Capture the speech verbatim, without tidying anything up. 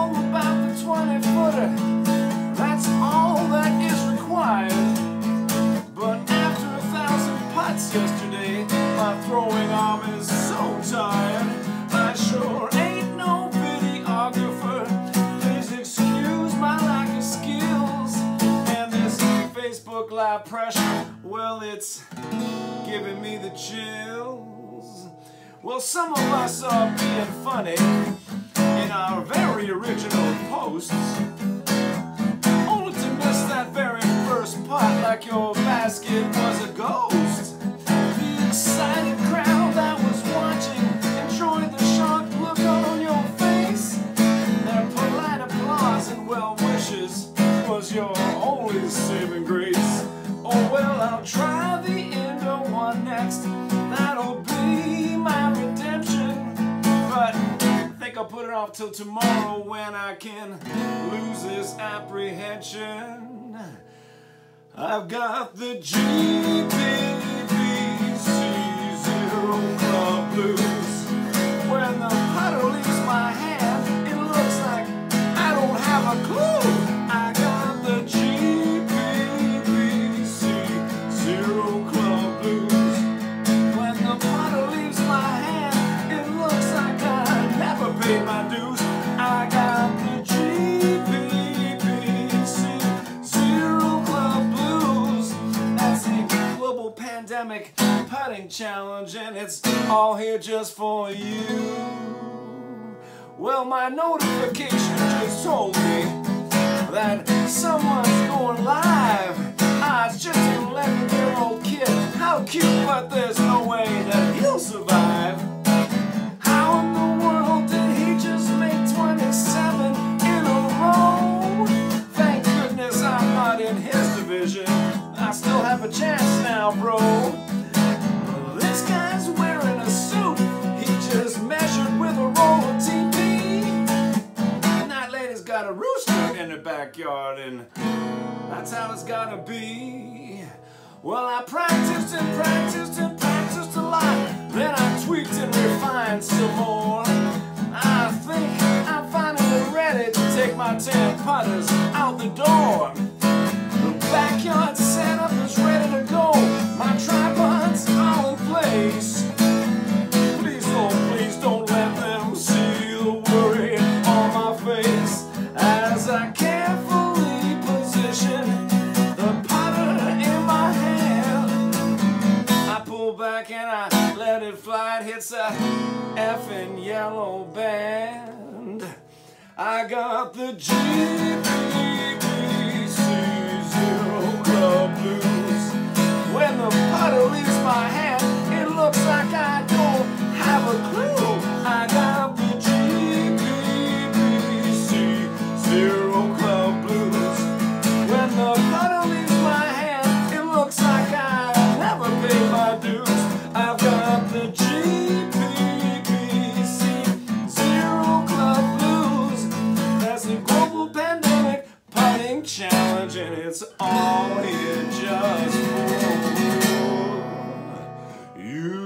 all about the twenty footer. That's all that is required. But after a thousand putts yesterday, my throwing arm is so tired. I sure ain't no videographer. Please excuse my lack of skills. And this Facebook Live pressure, well, it's giving me the chills. Well, some of us are being funny in our very original posts, only to miss that very first putt like your basket was a ghost. The excited crowd that was watching enjoyed the shocked look on your face. Their polite applause and well wishes was your only saving grace. Oh well, I'll try the endo one next. That'll be my redemption. But I think I'll put it off till tomorrow when I can lose this apprehension. I've got the G B B C zero club blues. When the putter leaves my hand, it looks like I don't have a clue. I got the G B B C zero club blues. When the putter leaves my hand, it looks like I never paid my dues. I got the G B B C zero club blues. That's the global pandemic putting challenge, and it's all here just for you. Well, my notification just told me that someone's going live. Ah, it's just an eleven-year-old kid. How cute, but there's no way that he'll survive. How in the world did he just make twenty-seven in a row? Thank goodness I'm not in his division. I still have a chance now, bro. This guy's wearing a suit. He just measured with a roll of T P. And that lady's got a rooster in the backyard, and that's how it's gotta be. Well, I practiced and practiced and practiced a lot. Then I tweaked and refined some more. I think I'm finally ready to take my ten putters out the door. The backyard setup is ready to go. My tripod's all in place. Please, oh, please don't let them see the worry on my face as I carefully position the putter in my hand. I pull back and I let it fly. It hits a effing yellow band. I got the G B B C zero club blues. When the putter leaves my hand, it looks like I don't have a clue. I got the G B B C zero club blues. When the putter leaves my hand, it looks like I never paid my dues. I've got the G B B C zero club blues. That's the global pandemic putting challenge, and it's all here just for you.